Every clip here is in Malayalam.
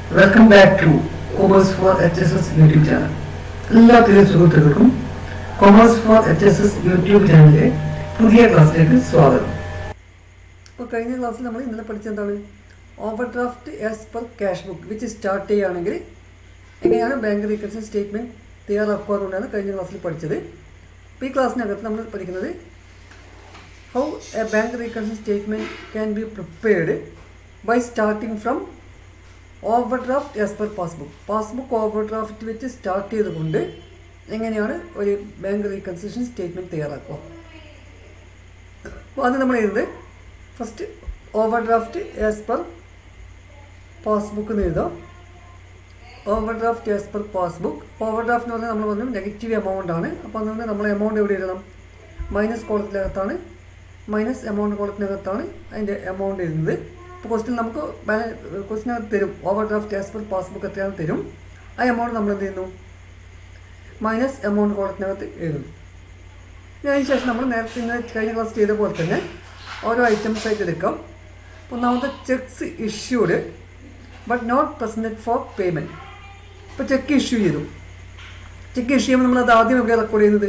Welcome back to commerce for HSS YouTube channel. എല്ലാ പ്രിയ സുഹൃത്തുക്കൾക്കും കൊമേഴ്സ് ഫോർ HSS യൂട്യൂബ് ചാനലിലെ പുതിയ ക്ലാസ്സിലേക്ക് സ്വാഗതം. അപ്പോൾ കഴിഞ്ഞ ക്ലാസ്സിൽ നമ്മൾ ഇന്നലെ പഠിച്ച എന്താണ്, overdraft as per cash book which start ചെയ്യുകയാണെങ്കിൽ എങ്ങനെയാണ് ബാങ്ക് റീകൺസിലിയേഷൻ സ്റ്റേറ്റ്മെൻറ്റ് തയ്യാറാക്കാറുണ്ടാണ് കഴിഞ്ഞ ക്ലാസ്സിൽ പഠിച്ചത്. അപ്പോൾ ഈ ക്ലാസ്സിനകത്ത് നമ്മൾ പഠിക്കുന്നത് how a bank reconciliation statement can be prepared by starting from overdraft as per passbook overdraft വെച്ച് സ്റ്റാർട്ട് ചെയ്തുകൊണ്ട് എങ്ങനെയാണ് ഒരു ബാങ്ക് റീകൺസിലിയേഷൻ സ്റ്റേറ്റ്മെൻറ്റ് തയ്യാറാക്കുക. അപ്പോൾ അത് നമ്മൾ എഴുതുന്നത് first overdraft as per passbook എന്ന് എഴുതാം. Overdraft as per passbook. Overdraft എന്ന് പറഞ്ഞാൽ നമ്മൾ പറഞ്ഞു നെഗറ്റീവ് എമൗണ്ട് ആണ്. അപ്പോൾ അതുകൊണ്ട് നമ്മൾ എമൗണ്ട് എവിടെ എഴുതണം, മൈനസ് കോളത്തിനകത്താണ്, മൈനസ് എമൗണ്ട് കോളത്തിനകത്താണ് അതിൻ്റെ എമൗണ്ട് എഴുതുന്നത്. ഇപ്പോൾ ക്വസ്റ്റ്യൻ നമുക്ക് ക്വസ്റ്റ്യനകത്ത് തരും overdraft as per passbook എത്രയാണ് തരും. ആ എമൗണ്ട് നമ്മൾ എന്ത് ചെയ്യുന്നു, മൈനസ് എമൗണ്ട് കോളത്തിനകത്ത് എഴുതുന്നു. അതിന് ശേഷം നമ്മൾ നേരത്തെ ഇന്ന് കഴിഞ്ഞ ക്ലാസ് ചെയ്ത പോലെ തന്നെ ഓരോ ഐറ്റംസ് ആയിട്ട് എടുക്കാം. ഒന്നാമത്തെ cheques issued but not presented for payment. ഇപ്പോൾ ചെക്ക് ഇഷ്യൂ ചെയ്തു. ചെക്ക് ഇഷ്യൂ ചെയ്യുമ്പോൾ നമ്മളത് ആദ്യം എവിടെ റെക്കോർഡ് ചെയ്യുന്നത്,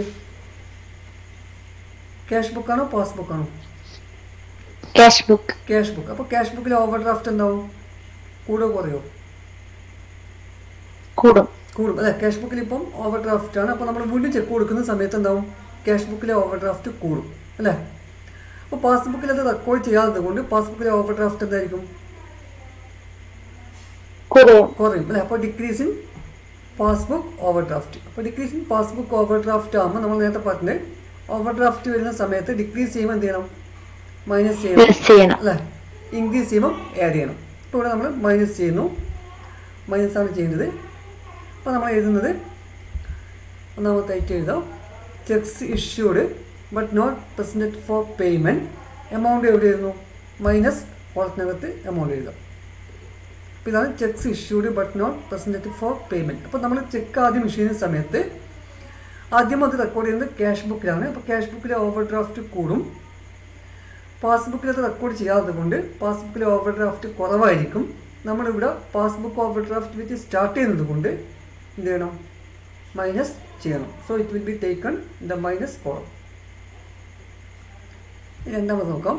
ക്യാഷ് ബുക്കാണോ പാസ്ബുക്കാണോ? Cash book. അപ്പോൾ ക്യാഷ് ബുക്കിൽ ഓവർ ഡ്രാഫ്റ്റ് എന്താവും, കൂടുമോ കുറയോ? കൂടും അല്ലേ. ക്യാഷ് ബുക്കിൽ ഇപ്പം ഓവർ ഡ്രാഫ്റ്റ് ആണ്. അപ്പോൾ നമ്മൾ വീണ്ടും ചെക്ക് കൊടുക്കുന്ന സമയത്ത് എന്താവും, ക്യാഷ് ബുക്കിലെ ഓവർ ഡ്രാഫ്റ്റ് കൂടും അല്ലേ. അപ്പോൾ പാസ്ബുക്കിൽ അത് റെക്കോർഡ് ചെയ്യാത്തത് കൊണ്ട് പാസ്ബുക്കിലെ ഓവർ ഡ്രാഫ്റ്റ് എന്തായിരിക്കും, കുറയും അല്ലേ. അപ്പോൾ decrease in passbook overdraft. അപ്പോൾ decrease in passbook overdraft ആകുമ്പോൾ നമ്മൾ നേരത്തെ പറഞ്ഞത് ഓവർ ഡ്രാഫ്റ്റ് വരുന്ന സമയത്ത് ഡിക്രീസ് ചെയ്യുമ്പോൾ എന്ത് ചെയ്യണം, മൈനസ് ചെയ്യണം അല്ലേ. ഇൻക്രീസ് ചെയ്യുമ്പോൾ ആഡ് ചെയ്യണം. ഇപ്പോൾ ഇവിടെ നമ്മൾ മൈനസ് ചെയ്യുന്നു, മൈനസാണ് ചെയ്യുന്നത്. അപ്പോൾ നമ്മൾ എഴുതുന്നത് ഒന്നാമത്തായിട്ട് എഴുതാം, cheques issued but not presented for payment. Amount എവിടെ എഴുതുന്നു, മൈനസ് കോളത്തിനകത്ത് എമൗണ്ട് എഴുതാം. അപ്പോൾ ഇതാണ് cheques issued but not presented for payment. അപ്പോൾ നമ്മൾ ചെക്ക് ആദ്യം ഇഷ്യൂ ചെയ്യുന്ന സമയത്ത് ആദ്യം അത് റെക്കോർഡ് ചെയ്യുന്നത് ക്യാഷ് ബുക്കിലാണ്. അപ്പോൾ ക്യാഷ് ബുക്കിലെ ഓവർ ഡ്രാഫ്റ്റ് കൂടും. പാസ്ബുക്കിൽ അത് റെക്കോർഡ് ചെയ്യാത്തത് കൊണ്ട് പാസ്ബുക്കിലെ ഓവർ ഡ്രാഫ്റ്റ് കുറവായിരിക്കും. നമ്മളിവിടെ പാസ്ബുക്ക് ഓവർ ഡ്രാഫ്റ്റ് വെച്ച് സ്റ്റാർട്ട് ചെയ്യുന്നത് കൊണ്ട് എന്ത് ചെയ്യണം, മൈനസ് ചെയ്യണം. So it will be taken in the minus column. രണ്ടാമത് നോക്കാം.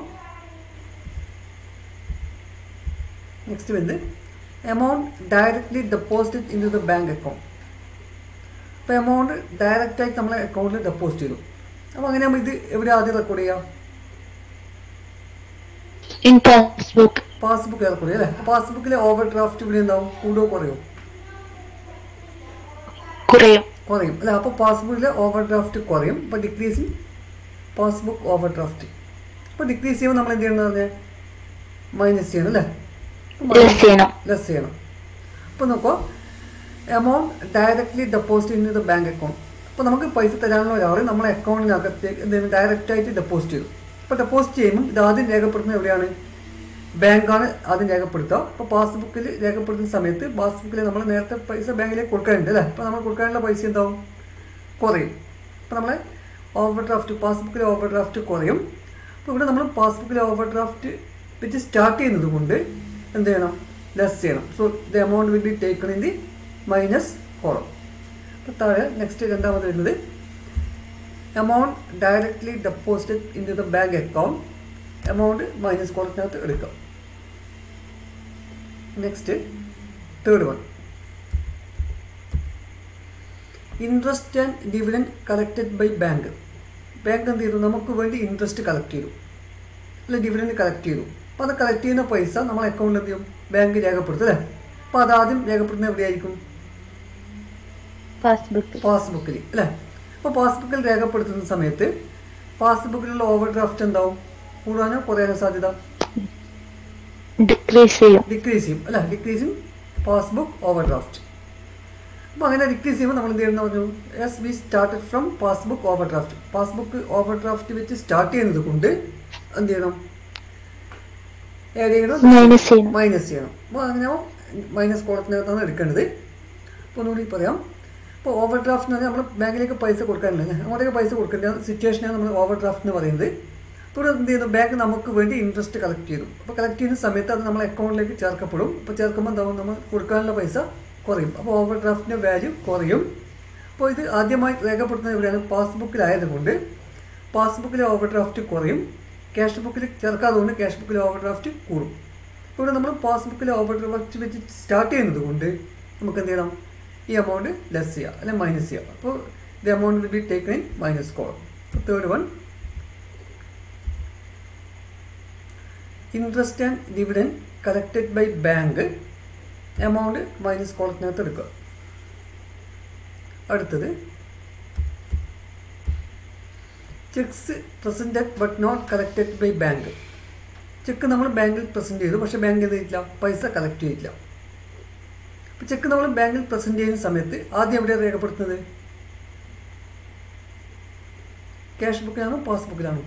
നെക്സ്റ്റ് വരുന്നത് amount directly deposit into the bank account. അപ്പോൾ എമൗണ്ട് ഡയറക്റ്റായിട്ട് നമ്മളെ അക്കൗണ്ടിൽ ഡെപ്പോസിറ്റ് ചെയ്തു. അപ്പോൾ അങ്ങനെ നമ്മൾ ഇത് എവിടെ ആദ്യം റെക്കോർഡ് ചെയ്യാം, പാസ്ബുക്ക് റെക്കോർഡ് ചെയ്യാം അല്ലേ. പാസ്ബുക്കിലെ ഓവർ ഡ്രാഫ്റ്റ് ഇവിടെ ഉണ്ടാവും, കൂടുമോ കുറയോ? കുറയും അല്ലേ. അപ്പോൾ പാസ്ബുക്കിലെ ഓവർ ഡ്രാഫ്റ്റ് കുറയും. അപ്പോൾ ഡിക്രീസിങ് പാസ്ബുക്ക് ഓവർ ഡ്രാഫ്റ്റ്. അപ്പോൾ ഡിക്രീസ് ചെയ്യുമ്പോൾ നമ്മൾ എന്ത് ചെയ്യണമെന്ന് പറഞ്ഞാൽ മൈനസ് ചെയ്യണം അല്ലേ, ലെസ് ചെയ്യണം. അപ്പോൾ നോക്കുക, amount directly deposit in the bank account. അപ്പോൾ നമുക്ക് പൈസ തരാനുള്ള ഒരാൾ നമ്മളെ അക്കൗണ്ടിനകത്തേക്ക് എന്തെങ്കിലും ഡയറക്റ്റായിട്ട് ഡെപ്പോസിറ്റ് ചെയ്തു. അപ്പോൾ ഡെപ്പോസിറ്റ് ചെയ്യുമ്പോൾ ഇത് ആദ്യം രേഖപ്പെടുത്തുന്നത് എവിടെയാണ്, ബാങ്കാണ് ആദ്യം രേഖപ്പെടുത്തുക. അപ്പോൾ പാസ്ബുക്കിൽ രേഖപ്പെടുത്തുന്ന സമയത്ത് പാസ്ബുക്കിൽ നമ്മൾ നേരത്തെ പൈസ ബാങ്കിലേക്ക് കൊടുക്കാനുണ്ട് അല്ലേ. അപ്പോൾ നമ്മൾ കൊടുക്കാനുള്ള പൈസ എന്താവും, കുറയും. അപ്പോൾ നമ്മളെ ഓവർ ഡ്രാഫ്റ്റ് പാസ്ബുക്കിലെ ഓവർ ഡ്രാഫ്റ്റ് കുറയും. അപ്പോൾ ഇവിടെ നമ്മൾ പാസ്ബുക്കിലെ ഓവർ ഡ്രാഫ്റ്റ് വെച്ച് സ്റ്റാർട്ട് ചെയ്യുന്നത് കൊണ്ട് എന്ത് ചെയ്യണം, ലെസ് ചെയ്യണം. So the amount will be taken in the minus column. അപ്പോൾ താഴെ നെക്സ്റ്റ് രണ്ടാമത് വരുന്നത് amount directly deposited into the bank account. Amount minus കോളത്തിനകത്ത് എടുക്കാം. Next third one, interest and dividend collected by bank. Bank എന്ത് ചെയ്തു, നമുക്ക് വേണ്ടി ഇൻട്രസ്റ്റ് കളക്ട് ചെയ്തു അല്ലെ, ഡിവിഡൻഡ് കളക്ട് ചെയ്തു. അപ്പോൾ അത് കളക്ട് ചെയ്യുന്ന പൈസ നമ്മൾ അക്കൗണ്ടിൽ എന്ത് ചെയ്യും, ബാങ്ക് രേഖപ്പെടുത്തും അല്ലേ. അപ്പോൾ അതാദ്യം രേഖപ്പെടുത്തുന്നത് എവിടെയായിരിക്കും, പാസ്ബുക്കിൽ അല്ലേ. അപ്പോൾ പാസ്ബുക്കിൽ രേഖപ്പെടുത്തുന്ന സമയത്ത് പാസ്ബുക്കിലുള്ള ഓവർ ഡ്രാഫ്റ്റ് എന്താവും, കൂടാനോ കുറയാനോ സാധ്യത, ഡിക്രീസ് ചെയ്യും അല്ലേ. Decreasing passbook overdraft. അപ്പോൾ അങ്ങനെ ഡിക്രീസ് ചെയ്യുമ്പോൾ നമ്മൾ എന്ത് ചെയ്യണമെന്ന് പറഞ്ഞു, as we started from passbook overdraft. Passbook overdraft വെച്ച് സ്റ്റാർട്ട് ചെയ്യുന്നത് കൊണ്ട് എന്ത് ചെയ്യണം, ആഡ് ചെയ്യണം, മൈനസ് ചെയ്യണം. അപ്പോൾ അങ്ങനെ മൈനസ് കോളത്തിനകത്താണ് എടുക്കേണ്ടത്. അപ്പോൾ ഒന്നുകൂടി പറയാം. ഇപ്പോൾ ഓവർ ഡ്രാഫ്റ്റ് എന്ന് പറഞ്ഞാൽ നമ്മൾ ബാങ്കിലേക്ക് പൈസ കൊടുക്കാനില്ല, അങ്ങോട്ടേക്ക് പൈസ കൊടുക്കേണ്ട സിറ്റുവേഷനാണ് നമ്മൾ ഓവർ ഡ്രാഫ്റ്റ് എന്ന് പറയുന്നത്. ഇവിടെ എന്ത് ചെയ്യുന്നു, ബാങ്ക് നമുക്ക് വേണ്ടി ഇൻട്രസ്റ്റ് കളക്ട് ചെയ്തു. അപ്പോൾ കളക്ട് ചെയ്യുന്ന സമയത്ത് അത് നമ്മൾ അക്കൗണ്ടിലേക്ക് ചേർക്കപ്പെടും. അപ്പോൾ ചേർക്കുമ്പോൾ എന്താവും, നമ്മൾ കൊടുക്കാനുള്ള പൈസ കുറയും. അപ്പോൾ ഓവർ ഡ്രാഫ്റ്റിൻ്റെ വാല്യൂ കുറയും. അപ്പോൾ ഇത് ആദ്യമായി രേഖപ്പെടുത്തുന്നത് എവിടെയാണ്, പാസ്ബുക്കിലായതുകൊണ്ട് പാസ്ബുക്കിലെ ഓവർ ഡ്രാഫ്റ്റ് കുറയും. ക്യാഷ് ബുക്കിൽ ചേർക്കാത്തതുകൊണ്ട് ക്യാഷ് ബുക്കിലെ ഓവർ ഡ്രാഫ്റ്റ് കൂടും. ഇവിടെ നമ്മൾ പാസ്ബുക്കിലെ ഓവർ ഡ്രാഫ്റ്റ് വെച്ച് സ്റ്റാർട്ട് ചെയ്യുന്നത് കൊണ്ട് നമുക്ക് എന്ത് ചെയ്യണം, ഈ എമൗണ്ട് ലെസ് ചെയ്യുക അല്ലെങ്കിൽ മൈനസ് ചെയ്യുക. അപ്പോൾ the amount will be taken in minus column. Third one, interest and dividend collected by bank, amount minus കോളത്തിനകത്ത് എടുക്കുക. അടുത്തത്, cheques presented but not collected by bank. Cheque നമ്മൾ ബാങ്കിൽ പ്രസൻറ്റ് ചെയ്തു, പക്ഷേ ബാങ്ക് എന്ത് ചെയ്തില്ല, പൈസ കളക്ട് ചെയ്തില്ല. അപ്പോൾ ചെക്ക് നമ്മൾ ബാങ്കിൽ പ്രസൻറ്റ് ചെയ്യുന്ന സമയത്ത് ആദ്യം എവിടെയാണ് രേഖപ്പെടുത്തുന്നത്, ക്യാഷ് ബുക്കിലാണോ പാസ്ബുക്കിലാണോ?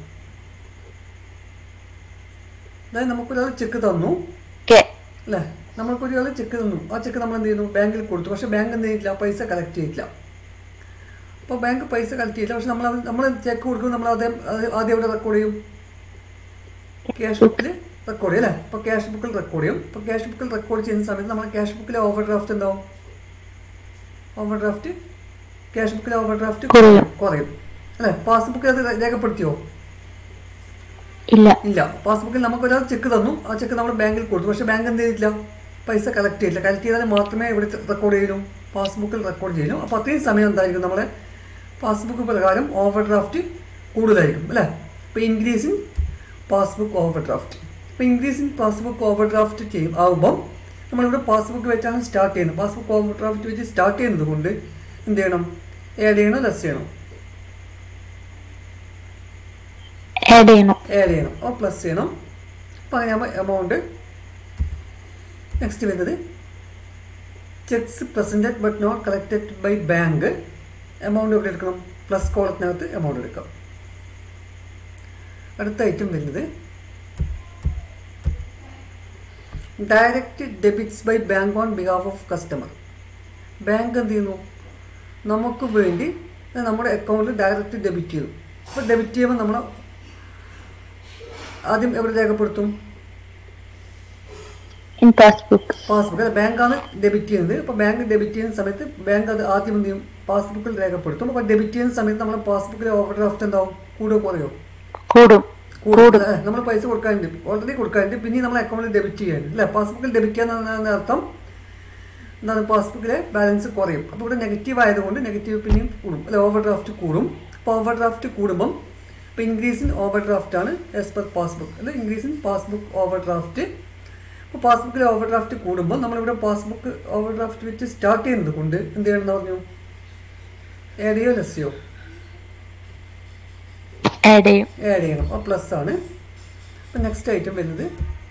അതായത് നമുക്കൊരാൾ ചെക്ക് തന്നു അല്ലേ, നമ്മൾക്കൊരാൾ ചെക്ക് തന്നു, ആ ചെക്ക് നമ്മൾ എന്ത് ചെയ്യുന്നു, ബാങ്കിൽ കൊടുത്തു, പക്ഷേ ബാങ്ക് എന്ത് ചെയ്തില്ല, പൈസ കളക്ട് ചെയ്തില്ല. അപ്പോൾ ബാങ്ക് പൈസ കളക്ട് ചെയ്തില്ല, പക്ഷെ നമ്മൾ ചെക്ക് കൊടുക്കുമ്പോൾ നമ്മൾ ആദ്യം എവിടെ റെക്കോർഡ് ചെയ്യും, ക്യാഷ് ബുക്കിൽ റെക്കോർഡ് ചെയ്യും അല്ലേ. അപ്പോൾ ക്യാഷ് ബുക്കിൽ റെക്കോർഡ് ചെയ്യും. അപ്പോൾ ക്യാഷ് ബുക്കിൽ റെക്കോർഡ് ചെയ്യുന്ന സമയത്ത് നമ്മൾ ക്യാഷ് ബുക്കിലെ ഓവർ ഡ്രാഫ്റ്റ് എന്താവും, ഓവർ ഡ്രാഫ്റ്റ് ക്യാഷ് ബുക്കിലെ ഓവർ ഡ്രാഫ്റ്റ് കുറയും അല്ലേ. പാസ്ബുക്കിൽ അത് രേഖപ്പെടുത്തിയോ? ഇല്ല. പാസ്ബുക്കിൽ നമുക്കൊരാൾ ചെക്ക് തന്നു, ആ ചെക്ക് നമ്മൾ ബാങ്കിൽ കൊടുത്തു, പക്ഷേ ബാങ്ക് എന്ത് ചെയ്തില്ല, പൈസ കളക്ട് ചെയ്തില്ല. കളക്ട് ചെയ്താൽ മാത്രമേ ഇവിടെ റെക്കോർഡ് ചെയ്യൂ, പാസ്ബുക്കിൽ റെക്കോർഡ് ചെയ്യൂ. അപ്പോൾ അത്രയും സമയം എന്തായിരിക്കും, നമ്മളെ പാസ്ബുക്ക് പ്രകാരം ഓവർ ഡ്രാഫ്റ്റ് കൂടുതലായിരിക്കും അല്ലേ. ഇപ്പോൾ ഇൻക്രീസിങ് പാസ്ബുക്ക് ഓവർ ഡ്രാഫ്റ്റ്. ഇപ്പോൾ ഇൻക്രീസിങ് പാസ്ബുക്ക് ഓവർ ഡ്രാഫ്റ്റ് ആകുമ്പം നമ്മളിവിടെ പാസ്ബുക്ക് വെച്ചാണ് സ്റ്റാർട്ട് ചെയ്യുന്നത്. പാസ്ബുക്ക് ഓവർ ഡ്രാഫ്റ്റ് വെച്ച് സ്റ്റാർട്ട് ചെയ്യുന്നത് കൊണ്ട് എന്ത് ചെയ്യണം, ആഡ് ചെയ്യണോ ലെസ് ചെയ്യണോ? ആഡ് ചെയ്യണം. അപ്പോൾ പ്ലസ് ചെയ്യണം. അപ്പോൾ അങ്ങനെ എമൗണ്ട് നെക്സ്റ്റ് വരുന്നത്, cheques presented but not collected by bank, amount എവിടെ എടുക്കണം, പ്ലസ് കോളത്തിനകത്ത് എമൗണ്ട് എടുക്കാം. അടുത്ത ഐറ്റം വരുന്നത്, direct debits by bank on behalf of customer. Bank എന്ത് ചെയ്യുന്നു, നമുക്ക് വേണ്ടി നമ്മുടെ അക്കൗണ്ടിൽ ഡയറക്റ്റ് ഡെബിറ്റ് ചെയ്തു. അപ്പോൾ ഡെബിറ്റ് ചെയ്യുമ്പോൾ നമ്മൾ ആദ്യം എവിടെ രേഖപ്പെടുത്തും, പാസ്ബുക്ക്. ബാങ്കാണ് ഡെബിറ്റ് ചെയ്യുന്നത്. അപ്പോൾ ബാങ്ക് ഡെബിറ്റ് ചെയ്യുന്ന സമയത്ത് ബാങ്ക് അത് ആദ്യം എന്ത് ചെയ്യും, പാസ്ബുക്കിൽ രേഖപ്പെടുത്തും. അപ്പോൾ ഡെബിറ്റ് ചെയ്യുന്ന സമയത്ത് നമ്മൾ പാസ്ബുക്കിലെ ഓവർ ഡ്രാഫ്റ്റ് എന്താവും, കൂടുമോ കുറയോ? കൂടും. നമ്മൾ പൈസ കൊടുക്കാനുണ്ട്, ഓൾറെഡി കൊടുക്കാനുണ്ട്, പിന്നെ നമ്മൾ അക്കൗണ്ടിൽ ഡെബിറ്റ് ചെയ്യാനുണ്ട് അല്ലേ. പാസ്ബുക്കിൽ ഡെബിറ്റ് ചെയ്യാൻ അർത്ഥം എന്താണ്, പാസ്ബുക്കിലെ ബാലൻസ് കുറയും. അപ്പോൾ ഇവിടെ നെഗറ്റീവ് ആയതുകൊണ്ട് നെഗറ്റീവ് പിന്നെയും കൂടും അല്ലെ, ഓവർ ഡ്രാഫ്റ്റ് കൂടും. അപ്പോൾ ഓവർ ഡ്രാഫ്റ്റ് കൂടുമ്പം ഇപ്പോൾ ഇൻക്രീസ് ഇൻ ഓവർ ഡ്രാഫ്റ്റ് ആണ് ആസ് പെർ പാസ്ബുക്ക് അല്ലെ, increase in passbook overdraft. അപ്പോൾ പാസ്ബുക്കിലെ ഓവർ ഡ്രാഫ്റ്റ് കൂടുമ്പോൾ നമ്മളിവിടെ പാസ്ബുക്ക് ഓവർ ഡ്രാഫ്റ്റ് വെച്ച് സ്റ്റാർട്ട് ചെയ്യുന്നത് കൊണ്ട് എന്ത് ചെയ്യണമെന്ന് പറഞ്ഞു, ആഡ് ചെയ്യോ ലെസ് ചെയ്യോ? ആഡ് ചെയ്യണം. അപ്പോൾ പ്ലസ് ആണ്. അപ്പോൾ നെക്സ്റ്റ് ഐറ്റം വരുന്നത്,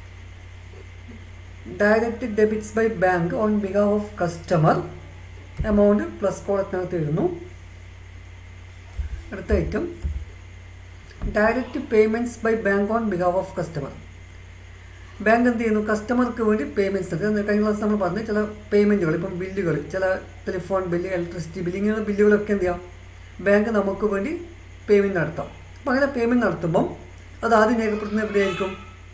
direct debits by bank on behalf of customer, amount plus കോളത്തിനകത്ത് എഴുതുന്നു. അടുത്ത item, direct payments by bank on behalf of customer. Bank എന്ത് ചെയ്യുന്നു, കസ്റ്റമർക്ക് വേണ്ടി പേയ്മെൻറ്റ്സ് എടുക്കുക. കഴിഞ്ഞ ക്ലാസ് നമ്മൾ പറഞ്ഞ ചില പേയ്മെൻറ്റുകൾ, ഇപ്പം ബില്ലുകൾ, ചില ടെലിഫോൺ ബില്ല്, ഇലക്ട്രിസിറ്റി ബില്ല്, ഇങ്ങനെയുള്ള ബില്ലുകളൊക്കെ എന്ത് ചെയ്യാം, ബാങ്ക് നമുക്ക് വേണ്ടി പേയ്മെൻറ്റ് നടത്താം. അപ്പോൾ അങ്ങനെ പേയ്മെൻറ്റ് നടത്തുമ്പം അത് ആദ്യം രേഖപ്പെടുത്തുന്നത് എവിടെയായിരിക്കും,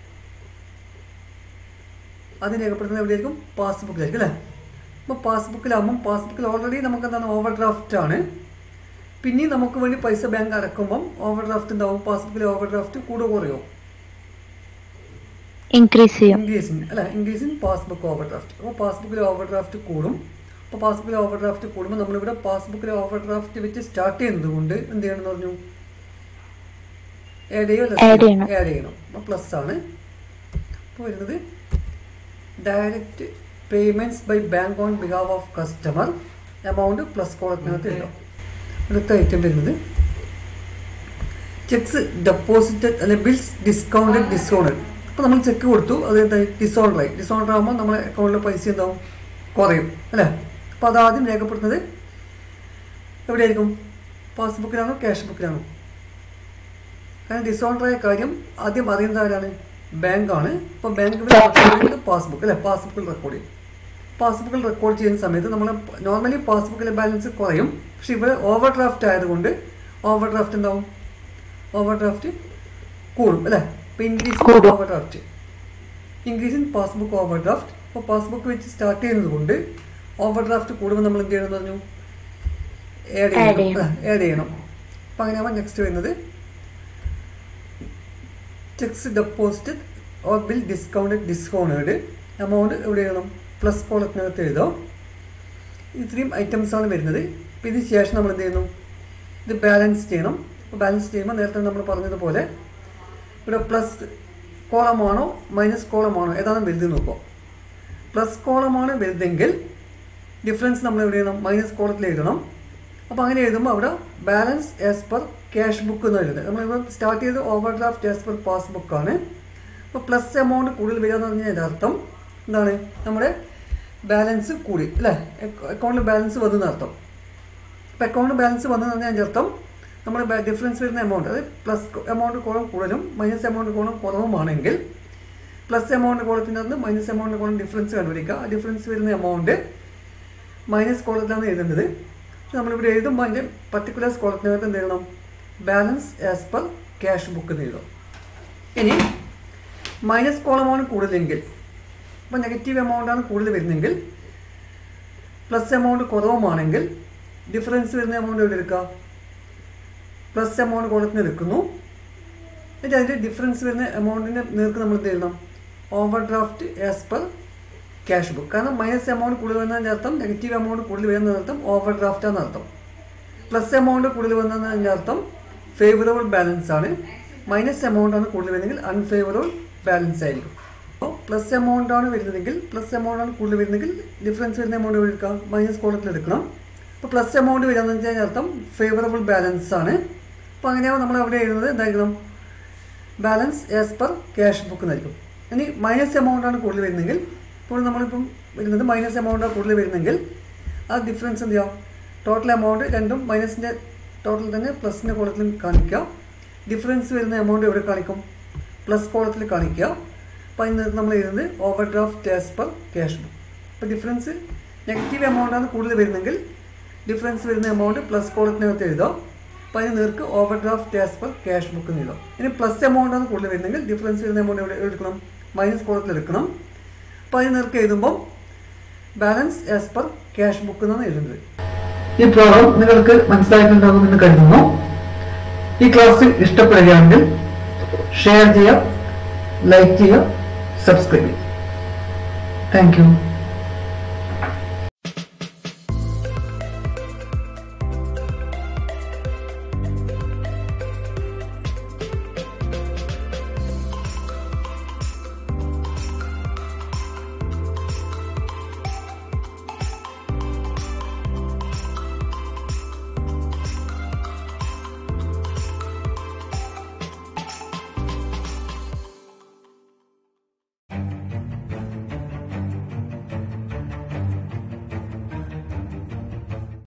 പാസ്ബുക്കിലായിരിക്കും അല്ലേ. അപ്പോൾ പാസ്ബുക്കിലാകുമ്പം പാസ്ബുക്കിൽ ഓൾറെഡി നമുക്ക് എന്താണ്, ഓവർ ഡ്രാഫ്റ്റ് ആണ്. പിന്നെയും നമുക്ക് വേണ്ടി പൈസ ബാങ്ക് അടക്കുമ്പം ഓവർ ഡ്രാഫ്റ്റ് ഉണ്ടാവും, പാസ്ബുക്കിലെ ഓവർ ഡ്രാഫ്റ്റ് കൂടുക കുറയോ? Increasing passbook overdraft. അപ്പോൾ പാസ്ബുക്കിലെ ഓവർ ഡ്രാഫ്റ്റ് കൂടും. അപ്പോൾ പാസ്ബുക്കിലെ ഓവർ ഡ്രാഫ്റ്റ് കൂടുമ്പോൾ നമ്മളിവിടെ പാസ്ബുക്കിലെ ഓവർ ഡ്രാഫ്റ്റ് വെച്ച് സ്റ്റാർട്ട് ചെയ്യുന്നത് കൊണ്ട് എന്ത് ചെയ്യണമെന്ന് പറഞ്ഞു, ആഡ് ചെയ്യണം. അപ്പോൾ പ്ലസ് ആണ്. അപ്പോൾ വരുന്നത്, direct payments by bank on behalf of customer, amount plus കോളത്തിനകത്ത് എഴുതാം. അടുത്ത ഐറ്റം വരുന്നത്, ചെക്സ് ഡെപ്പോസിറ്റഡ് അല്ലെ ബിൽസ് ഡിസ്കൗണ്ടഡ് ഡിസോണഡ്. അപ്പോൾ നമ്മൾ ചെക്ക് കൊടുത്തു, അത് എന്തായി, ഡിസോണർ ആകുമ്പോൾ നമ്മളെ അക്കൗണ്ടിലെ പൈസ എന്താവും, കുറയും അല്ലേ. അപ്പോൾ അതാദ്യം രേഖപ്പെടുത്തുന്നത് എവിടെയായിരിക്കും, പാസ്ബുക്കിലാണോ ക്യാഷ് ബുക്കിലാണോ? കാരണം ഡിസോണറായ കാര്യം ആദ്യം അറിയുന്ന ആരാണ്, ബാങ്കാണ്. അപ്പോൾ ബാങ്ക് പാസ്ബുക്ക് അല്ലേ, പാസ്ബുക്കിൽ റെക്കോർഡ് ചെയ്യും. പാസ്ബുക്കിൽ റെക്കോർഡ് ചെയ്യുന്ന സമയത്ത് നമ്മൾ നോർമലി പാസ്ബുക്കിലെ ബാലൻസ് കുറയും. പക്ഷേ ഇവിടെ ഓവർ ഡ്രാഫ്റ്റ് ആയതുകൊണ്ട് ഓവർ ഡ്രാഫ്റ്റ് എന്താവും, ഓവർ ഡ്രാഫ്റ്റ് കൂടും അല്ലേ. അപ്പോൾ ഇൻക്രീസ് ഇൻ കൂടും. Overdraft, increase in passbook overdraft. അപ്പോൾ പാസ്ബുക്ക് വെച്ച് സ്റ്റാർട്ട് ചെയ്യുന്നത് കൊണ്ട് ഓവർ ഡ്രാഫ്റ്റ് കൂടുമ്പോൾ നമ്മൾ എന്ത് ചെയ്യണമെന്ന് പറഞ്ഞു, ആഡ് ചെയ്യണം. അപ്പോൾ അങ്ങനെയാകുമ്പോൾ നെക്സ്റ്റ് വരുന്നത് cheques deposit or bill discounted amount എവിടെ ചെയ്യണം, പ്ലസ് കോളത്തിനകത്ത് എഴുതാം. ഇത്രയും ഐറ്റംസാണ് വരുന്നത്. അപ്പോൾ ഇതിന് ശേഷം നമ്മൾ എന്ത് ചെയ്യുന്നു, ഇത് ബാലൻസ് ചെയ്യണം. അപ്പോൾ ബാലൻസ് ചെയ്യുമ്പോൾ നേരത്തെ നമ്മൾ പറഞ്ഞതുപോലെ ഇവിടെ പ്ലസ് കോളമാണോ മൈനസ് കോളമാണോ ഏതാണ് വലുത് നോക്കുക. പ്ലസ് കോളമാണ് വലുതെങ്കിൽ ഡിഫറൻസ് നമ്മൾ എവിടെ ചെയ്യണം, മൈനസ് കോളത്തിൽ എഴുതണം. അപ്പോൾ അങ്ങനെ എഴുതുമ്പോൾ അവിടെ balance as per cash book എന്ന് എഴുതുന്നത്. നമ്മളിപ്പോൾ സ്റ്റാർട്ട് ചെയ്ത് ഓവർ ഡ്രാഫ്റ്റ് ആസ് പെർ പാസ്ബുക്കാണ്. അപ്പോൾ പ്ലസ് എമൗണ്ട് കൂടുതൽ വരിക എന്ന് പറഞ്ഞാൽ അതിൻ്റെ അർത്ഥം എന്താണ്, നമ്മുടെ ബാലൻസ് കൂടി അല്ലേ, അക്കൗണ്ടിൽ ബാലൻസ് വന്നെന്ന് അർത്ഥം. അപ്പോൾ അക്കൗണ്ടിൽ ബാലൻസ് വന്നെന്ന് പറഞ്ഞാൽ അതിൻ്റെ അർത്ഥം നമ്മുടെ ഡിഫറൻസ് വരുന്ന എമൗണ്ട്, അത് പ്ലസ് എമൗണ്ട് കോളം കൂടുതലും മൈനസ് എമൗണ്ട് കോളം കുറവുമാണെങ്കിൽ പ്ലസ് എമൗണ്ട് കോളത്തിൻ്റെ അകത്ത് മൈനസ് എമൗണ്ട് കോളം ഡിഫറൻസ് കണ്ടുപിടിക്കുക. ആ ഡിഫറൻസ് വരുന്ന എമൗണ്ട് മൈനസ് കോളത്തിലാണ് എഴുതേണ്ടത്. നമ്മളിവിടെ എഴുതുമ്പോൾ അതിൻ്റെ പർട്ടിക്കുലർ കോളത്തിനകത്ത് എന്ത് എഴുതണം, balance as per cash book എന്ന് എഴുതും. ഇനി മൈനസ് കോളമാണ് കൂടുതലെങ്കിൽ, അപ്പോൾ നെഗറ്റീവ് എമൗണ്ടാണ് കൂടുതൽ വരുന്നതെങ്കിൽ, പ്ലസ് എമൗണ്ട് കുറവുമാണെങ്കിൽ ഡിഫറൻസ് വരുന്ന എമൗണ്ട് എവിടെ എടുക്കുക, പ്ലസ് എമൗണ്ട് കോളത്തിന് എടുക്കുന്നു. എന്നിട്ട് അതിൻ്റെ ഡിഫറൻസ് വരുന്ന എമൗണ്ടിൻ്റെ നേർക്ക് നമ്മൾ എന്ത് ചെയ്യണം, overdraft as per cash book. കാരണം മൈനസ് എമൗണ്ട് കൂടുതൽ വരുന്നതിൻ്റെ അർത്ഥം നെഗറ്റീവ് എമൗണ്ട് കൂടുതൽ വരുന്നതിൻ്റെ അർത്ഥം ഓവർ ഡ്രാഫ്റ്റ് ആണ് അർത്ഥം. പ്ലസ് എമൗണ്ട് കൂടുതൽ വരുന്നതിൻ്റെ അർത്ഥം ഫേവറബിൾ ബാലൻസ് ആണ്. മൈനസ് എമൗണ്ട് ആണ് കൂടുതൽ വരുന്നതെങ്കിൽ അൺഫേവറബിൾ ബാലൻസ് ആയിരിക്കും. അപ്പോൾ പ്ലസ് എമൗണ്ട് ആണ് വരുന്നതെങ്കിൽ, പ്ലസ് എമൗണ്ട് ആണ് കൂടുതൽ വരുന്നതെങ്കിൽ ഡിഫറൻസ് വരുന്ന എമൗണ്ട് എടുക്കാം, മൈനസ് കോളത്തിൽ എടുക്കണം. അപ്പോൾ പ്ലസ് എമൗണ്ട് വരികയെന്ന് വെച്ചാൽ അർത്ഥം ഫേവറബിൾ ബാലൻസ് ആണ്. അപ്പോൾ അങ്ങനെയാവും നമ്മൾ അവിടെ എഴുതുന്നത് എന്തായിരിക്കണം, balance as per cash book എന്നായിരിക്കും. ഇനി മൈനസ് എമൗണ്ട് ആണ് കൂടുതൽ വരുന്നതെങ്കിൽ, ഇപ്പോൾ നമ്മളിപ്പം വരുന്നത് മൈനസ് എമൗണ്ട് ആണ് കൂടുതൽ വരുന്നതെങ്കിൽ ആ ഡിഫറൻസ് എന്ത് ചെയ്യാം, ടോട്ടൽ എമൗണ്ട് രണ്ടും മൈനസിൻ്റെ ടോട്ടൽ തന്നെ പ്ലസിൻ്റെ കോളത്തിൽ കാണിക്കുക. ഡിഫറൻസ് വരുന്ന എമൗണ്ട് എവിടെ കാണിക്കും, പ്ലസ് കോളത്തിൽ കാണിക്കുക. അപ്പോൾ അതിന് നമ്മൾ എഴുതുന്നത് overdraft as per cash book. അപ്പോൾ ഡിഫറൻസ് നെഗറ്റീവ് എമൗണ്ടാണ് കൂടുതൽ വരുന്നതെങ്കിൽ ഡിഫറൻസ് വരുന്ന എമൗണ്ട് പ്ലസ് കോളത്തിനകത്ത് എഴുതാം. അപ്പോൾ അതിന് നേർക്ക് overdraft as per cash book എന്ന് എഴുതാം. ഇനി പ്ലസ് എമൗണ്ടാണ് കൂടുതൽ വരുന്നതെങ്കിൽ ഡിഫറൻസ് വരുന്ന എമൗണ്ട് എവിടെ എടുക്കണം, മൈനസ് കോളത്തിൽ എടുക്കണം. അപ്പോൾ അതിന് നേർക്ക് എഴുതുമ്പോൾ balance as per cash book എന്നാണ് എഴുതുന്നത്. ഈ പ്രോഗ്രാം നിങ്ങൾക്ക് മനസ്സിലായിട്ടുണ്ടാകുമെന്ന് കരുതുന്നു. ഈ ക്ലാസ് ഇഷ്ടപ്പെടുകയാണെങ്കിൽ ഷെയർ ചെയ്യുക, ലൈക്ക് ചെയ്യുക, സബ്സ്ക്രൈബ് ചെയ്യുക. Thank U.